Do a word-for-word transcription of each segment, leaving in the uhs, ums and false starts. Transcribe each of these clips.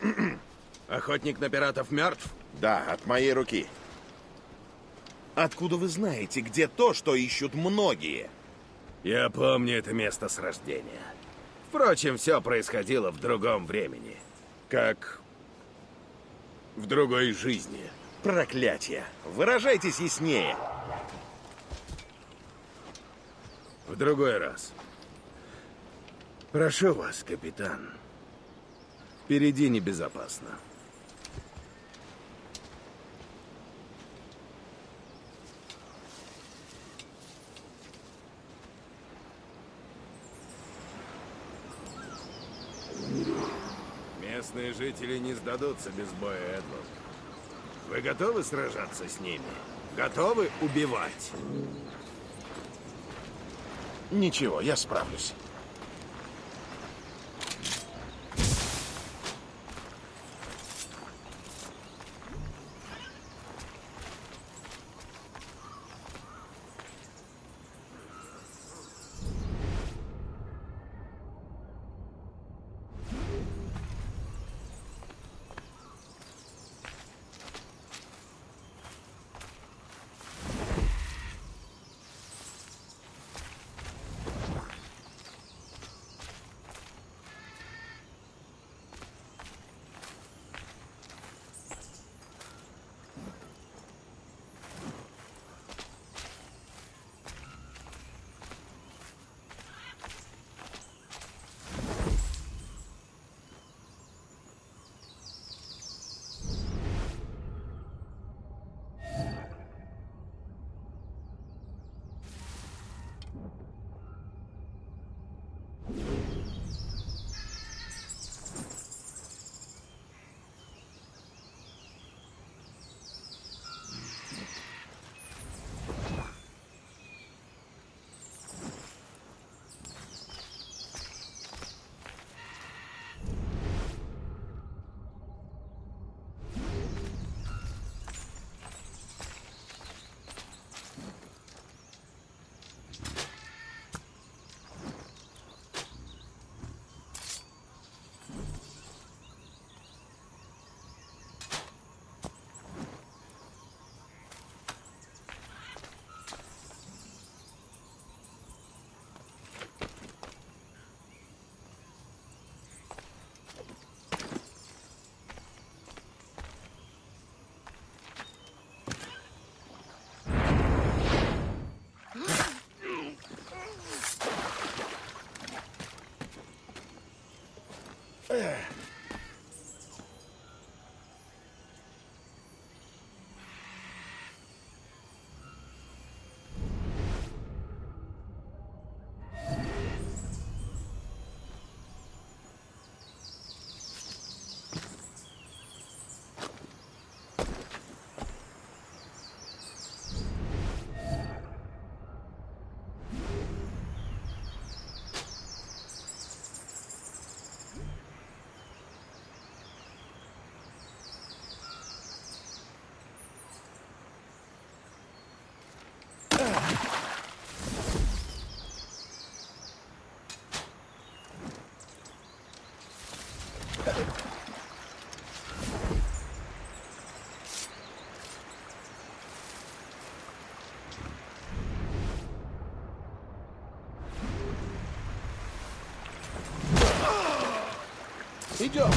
Охотник на пиратов мертв? Да, от моей руки. Откуда вы знаете, где то, что ищут многие? Я помню это место с рождения. Впрочем, все происходило в другом времени. Как в другой жизни. Проклятие! Выражайтесь яснее. В другой раз. Прошу вас, капитан. Впереди небезопасно. Местные жители не сдадутся без боя, Эдвард. Вы готовы сражаться с ними? Готовы убивать? Ничего, я справлюсь. Идем.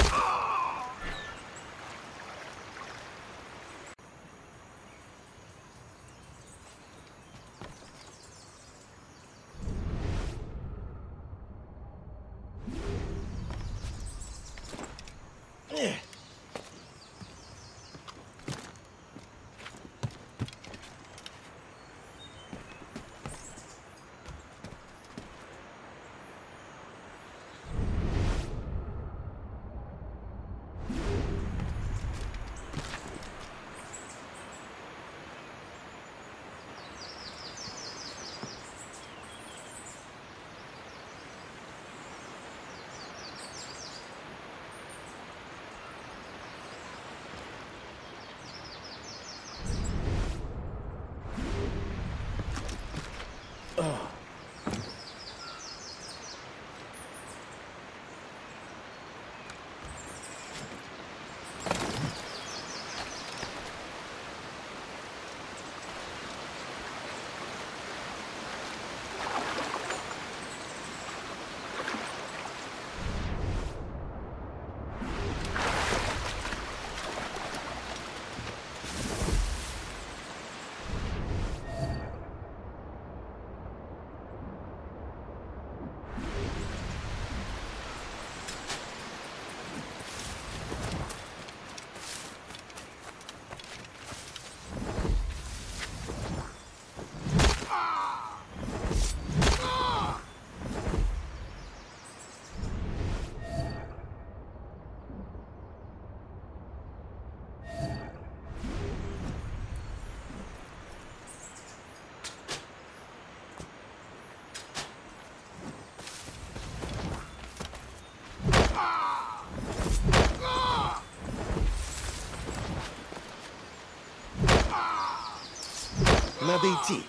надо идти.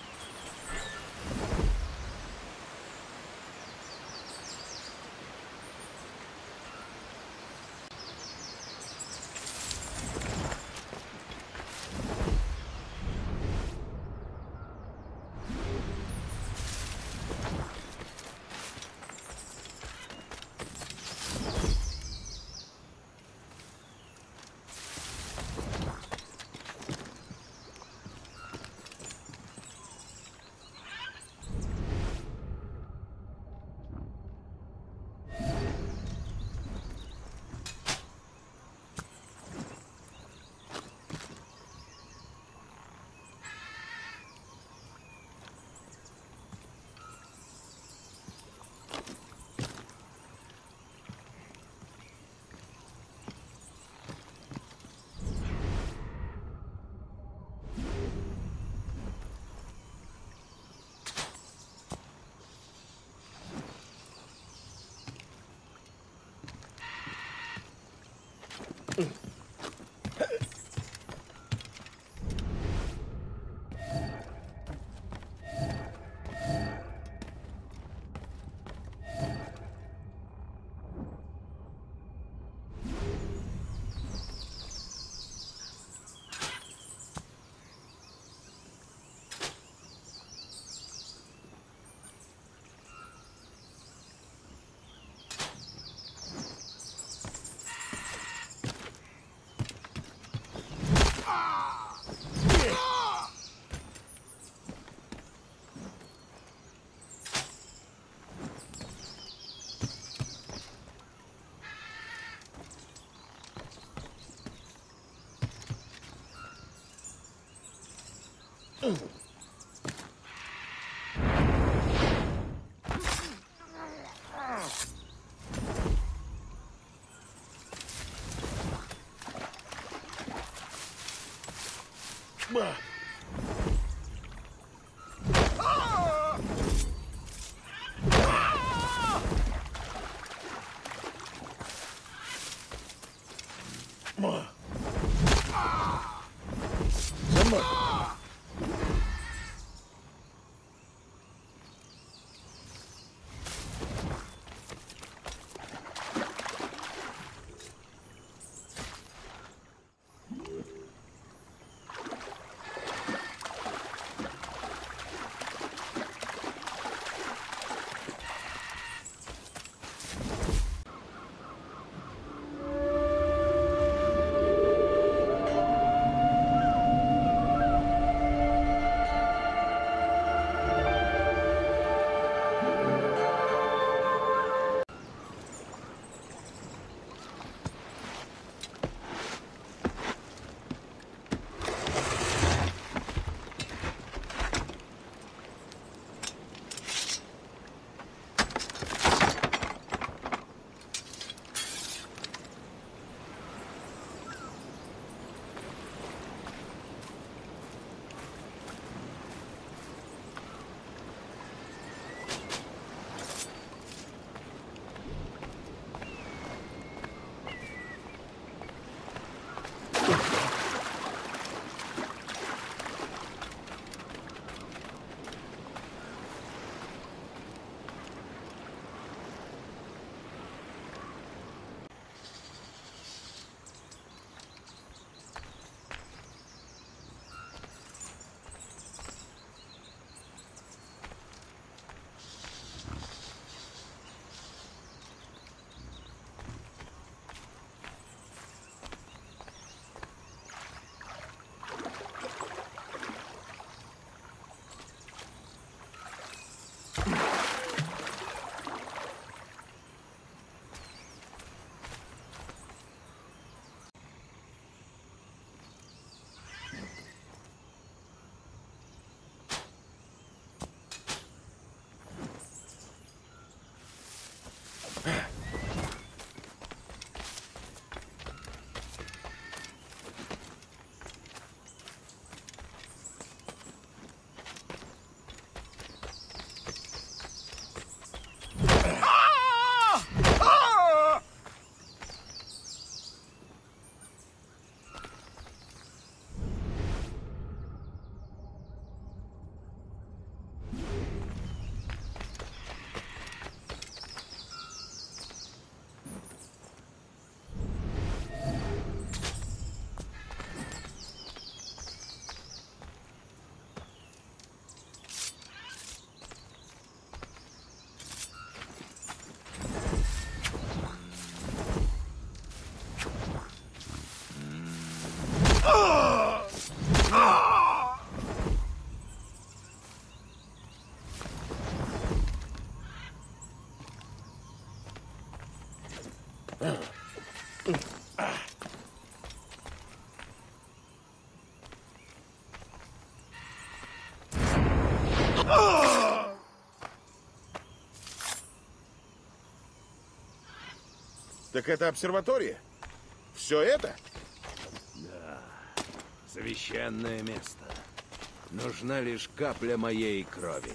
Так это обсерватория? Все это? Да, священное место. Нужна лишь капля моей крови.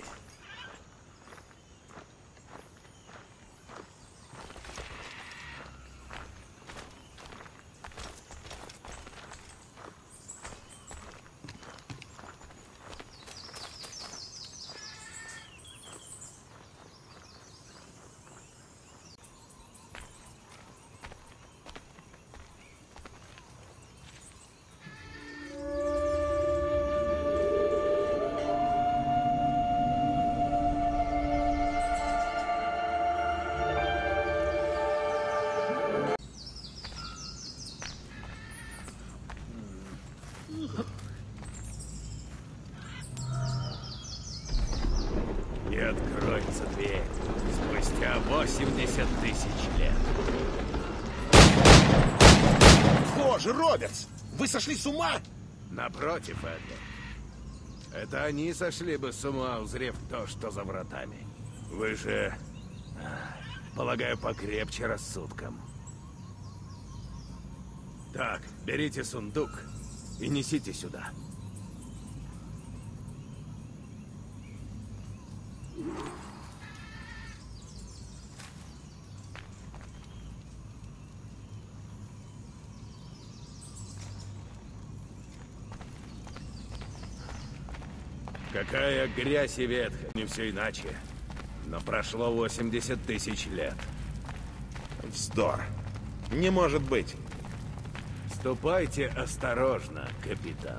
И откроется дверь спустя восемьдесят тысяч лет. Боже, Робертс! Вы сошли с ума? Напротив, Эдвард. Это они сошли бы с ума, узрев то, что за вратами. Вы же, полагаю, покрепче рассудком. Так, берите сундук и несите сюда. Какая грязь и ветхость, не все иначе. Но прошло восемьдесят тысяч лет. Вздор. Не может быть. Ступайте осторожно, капитан.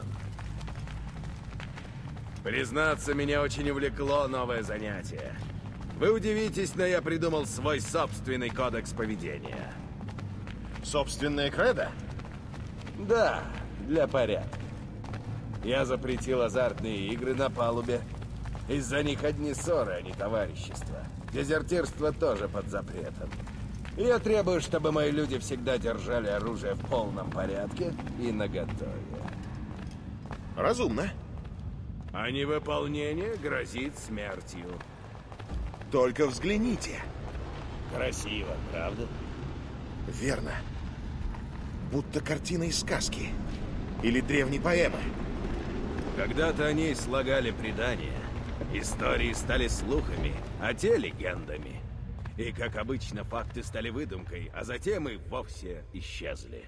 Признаться, меня очень увлекло новое занятие. Вы удивитесь, но я придумал свой собственный кодекс поведения. Собственное кредо? Да, для порядка. Я запретил азартные игры на палубе. Из-за них одни ссоры, а не товарищество. Дезертирство тоже под запретом. Я требую, чтобы мои люди всегда держали оружие в полном порядке и наготове. Разумно. А невыполнение грозит смертью. Только взгляните. Красиво, правда? Верно. Будто картина из сказки. Или древней поэмы. Когда-то о ней слагали предания. Истории стали слухами, а те легендами. И, как обычно, факты стали выдумкой, а затем и вовсе исчезли.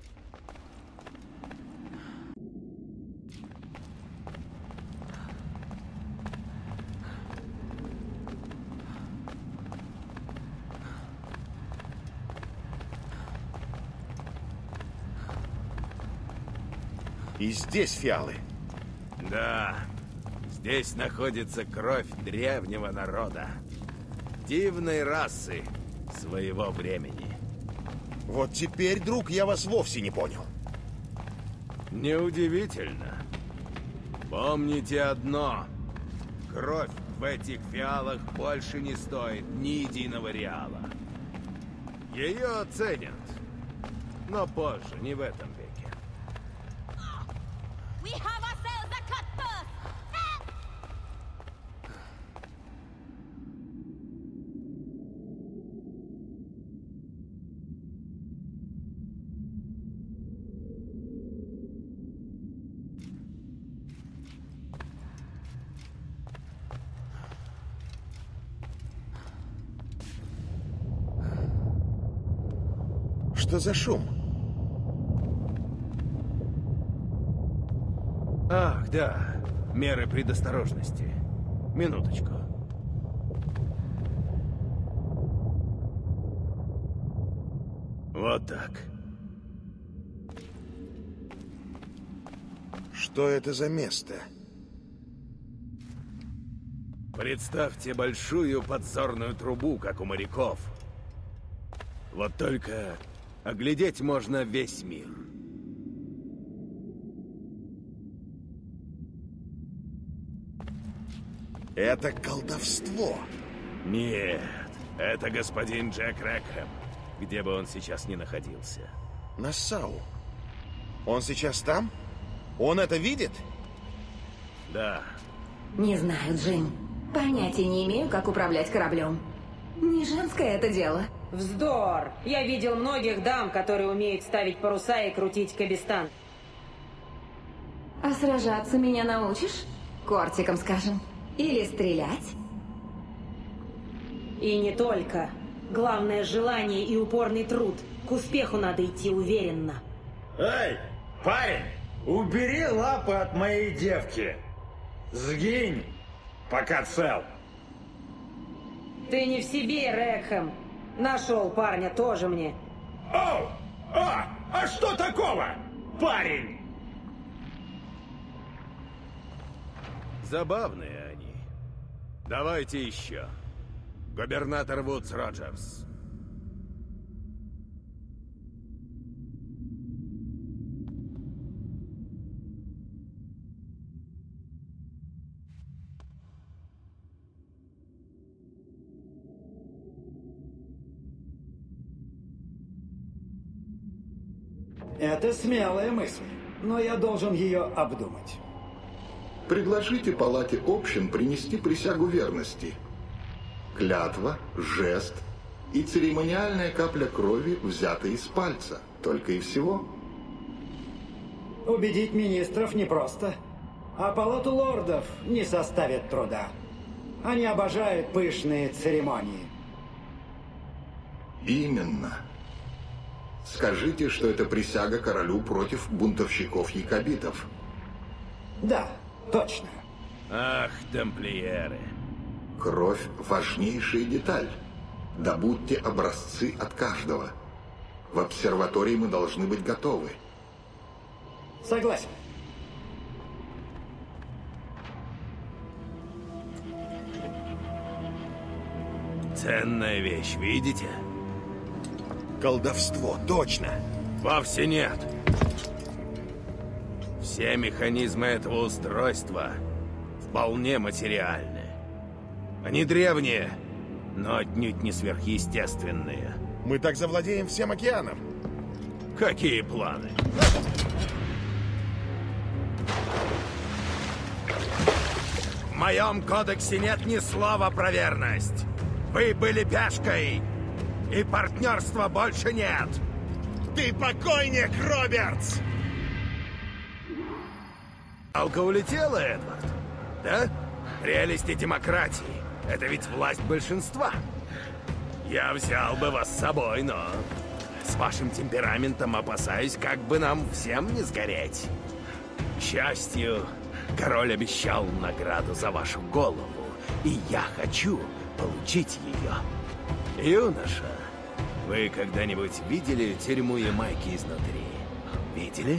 И здесь фиалы. Да, здесь находится кровь древнего народа. Дивной расы своего времени. Вот теперь, друг, я вас вовсе не понял. Неудивительно. Помните одно. Кровь в этих фиалах больше не стоит ни единого реала. Ее оценят. Но позже, не в этом веке. We have ourselves a cutpurse! Что за шум? Ах, да. Меры предосторожности. Минуточку. Вот так. Что это за место? Представьте большую подзорную трубу, как у моряков. Вот только оглядеть можно весь мир. Это колдовство. Нет, это господин Джек Рэкхэм, где бы он сейчас ни находился. Нассау. Он сейчас там? Он это видит? Да. Не знаю, Джим. Понятия не имею, как управлять кораблем. Не женское это дело. Вздор! Я видел многих дам, которые умеют ставить паруса и крутить кабестан. А сражаться меня научишь? Кортиком, скажем. Или стрелять? И не только. Главное — желание и упорный труд. К успеху надо идти уверенно. Эй, парень, убери лапы от моей девки. Сгинь, пока цел. Ты не в себе, Рекхэм. Нашел парня тоже мне. Оу! А! А что такого, парень? Забавные они. Давайте еще. Губернатор Вудс Роджерс. Это смелая мысль, но я должен ее обдумать. Предложите палате общин принести присягу верности. Клятва, жест и церемониальная капля крови, взятая из пальца. Только и всего. Убедить министров непросто. А палату лордов не составит труда. Они обожают пышные церемонии. Именно. Скажите, что это присяга королю против бунтовщиков-якобитов. Да, точно. Ах, тамплиеры. Кровь – важнейшая деталь. Добудьте образцы от каждого. В обсерватории мы должны быть готовы. Согласен. Ценная вещь, видите? Колдовство, точно. Вовсе нет. Все механизмы этого устройства вполне материальны. Они древние, но отнюдь не сверхъестественные. Мы так завладеем всем океаном. Какие планы? В моем кодексе нет ни слова про верность. Вы были пешкой, и партнерства больше нет. Ты покойник, Робертс! Алка улетела, Эдвард? Да? Прелести демократии. Это ведь власть большинства. Я взял бы вас с собой, но с вашим темпераментом опасаюсь, как бы нам всем не сгореть. К счастью, король обещал награду за вашу голову, и я хочу получить ее. Юноша, вы когда-нибудь видели тюрьму Ямайки изнутри? Видели?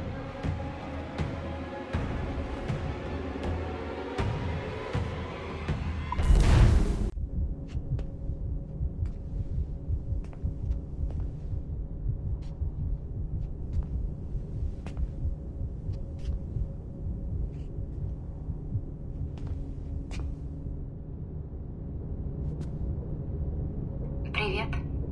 Привет.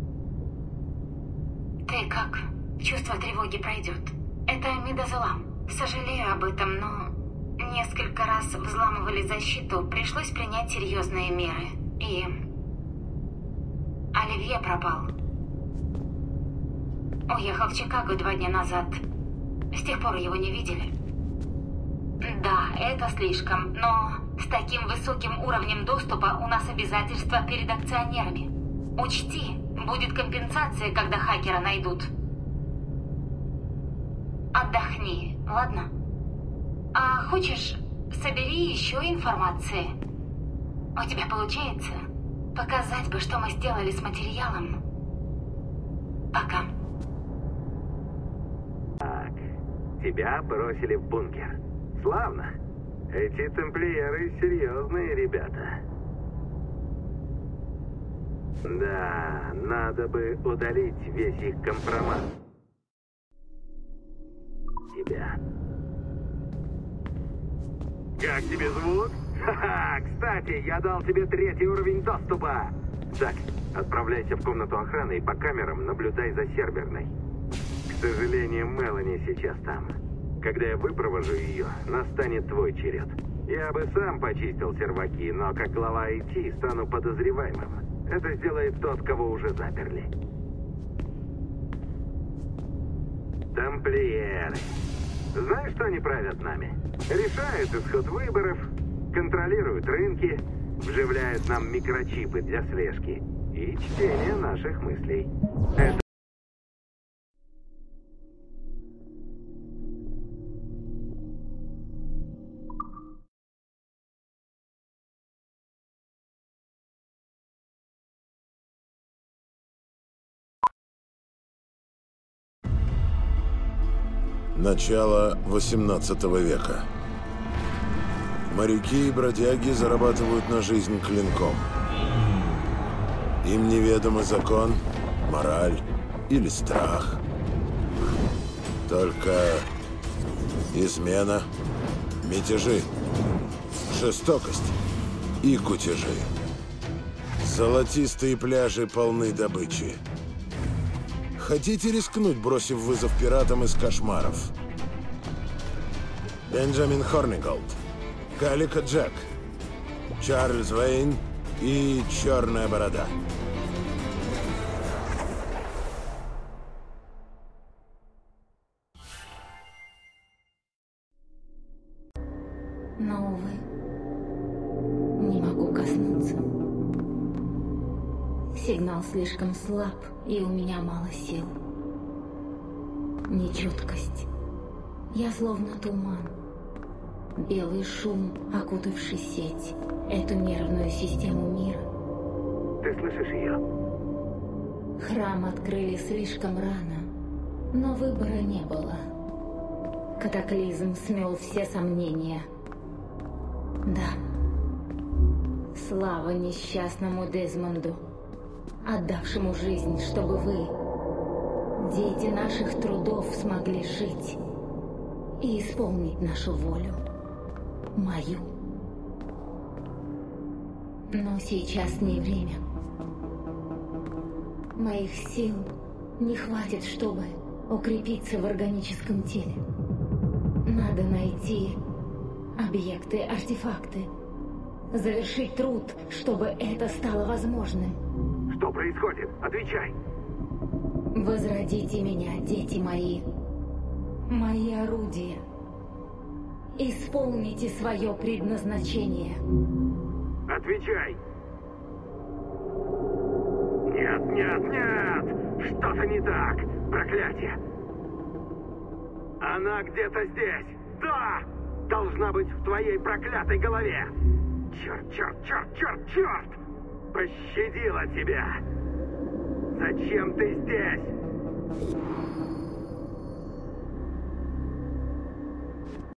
Ты как? Чувство тревоги пройдет. Это Мидазулам. Сожалею об этом, но несколько раз взламывали защиту, пришлось принять серьезные меры. И Оливье пропал. Уехал в Чикаго два дня назад. С тех пор его не видели. Да, это слишком, но с таким высоким уровнем доступа у нас обязательства перед акционерами. Учти, будет компенсация, когда хакера найдут. Отдохни, ладно? А хочешь, собери еще информации. У тебя получается? Показать бы, что мы сделали с материалом. Пока. Так, тебя бросили в бункер. Славно. Эти тамплиеры серьезные ребята. Да, надо бы удалить весь их компромат. Тебя. Как тебе звук? Ха-ха! Кстати, я дал тебе третий уровень доступа. Так, отправляйся в комнату охраны и по камерам наблюдай за серверной. К сожалению, Мелани сейчас там. Когда я выпровожу ее, настанет твой черед. Я бы сам почистил серваки, но как глава ай ти стану подозреваемым. Это сделает тот, кого уже заперли. Тамплиеры. Знаешь, что они правят нами? Решают исход выборов, контролируют рынки, вживляют нам микрочипы для слежки и чтения наших мыслей. Это... Начало восемнадцатого века. Моряки и бродяги зарабатывают на жизнь клинком. Им неведомы закон, мораль или страх. Только измена, мятежи, жестокость и кутежи. Золотистые пляжи полны добычи. Хотите рискнуть, бросив вызов пиратам из кошмаров? Бенджамин Хорниголд, Калика Джек, Чарльз Вейн и Черная Борода. Но, увы, не могу коснуться. Сигнал слишком слаб, и у меня мало сил. Нечеткость. Я словно туман. Белый шум, окутавший сеть. Эту нервную систему мира. Ты слышишь ее? Храм открыли слишком рано, но выбора не было. Катаклизм смел все сомнения. Да. Слава несчастному Дезмонду, отдавшему жизнь, чтобы вы, дети наших трудов, смогли жить и исполнить нашу волю, мою. Но сейчас не время. Моих сил не хватит, чтобы укрепиться в органическом теле. Надо найти объекты, артефакты, завершить труд, чтобы это стало возможным. Что происходит? Отвечай! Возродите меня, дети мои. Мои орудия. Исполните свое предназначение. Отвечай! Нет, нет, нет! Что-то не так! Проклятие! Она где-то здесь! Да! Должна быть в твоей проклятой голове! Черт, черт, черт, черт, черт! Пощадила тебя! Зачем ты здесь?